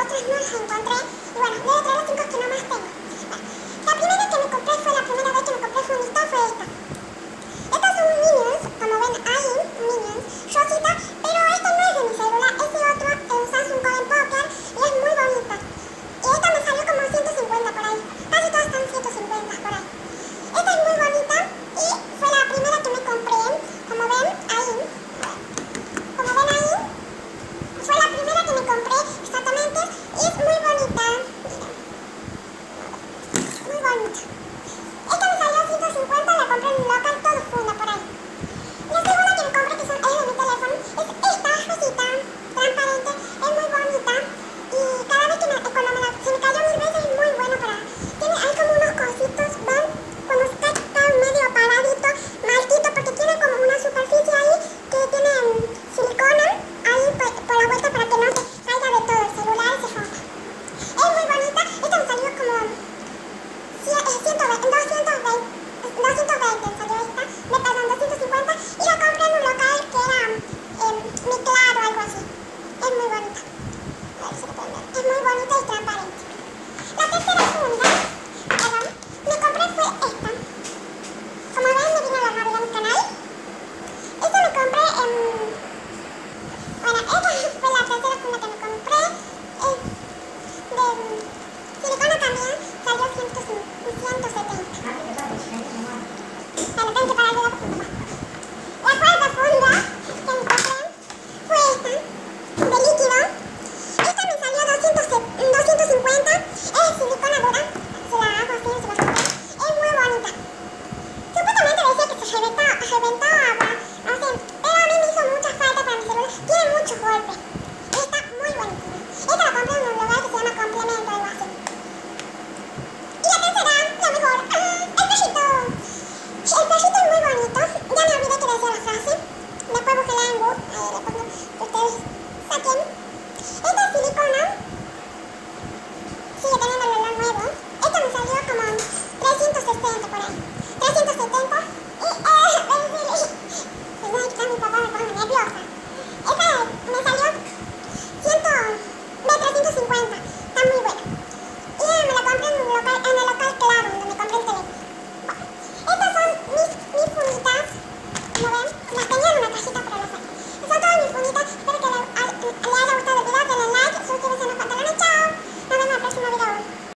otras no las encontré. Y bueno, debe traer las 5 que no más tengo. Bueno, la primera que me compré fue, la primera vez que me compré fundita fue esta. Estas son Minions, como ven ahí, Minions, rosita, pero esta no es de mi celular, es de otro, un Samsung Golden Pocket, y es muy bonita. Y esta me salió como 150 por ahí, casi todas están 150 por ahí. Esta es muy bonita y fue la primera que me compré, como ven ahí, fue la primera que me compré exactamente y es muy bonita, miren, muy bonita. Esta me salió 150, la compré en un local todo funda por ahí. La segunda que me compré, que es de mi teléfono, es esta rosita, transparente, es muy bonita y cada vez que se me cayó 1000 veces, es muy bueno para... Tiene, hay como unos cositos, ¿ven? Cuando está medio paradito, maltito, porque tiene como una superficie ahí que tiene silicona ahí por la vuelta para que no se caiga de todo el celular y se rompa. Es muy bonita, esta me salió como 220 me salió esta, perdón, 250 y la compré en un local que era Mi Claro, algo así. Es muy bonita.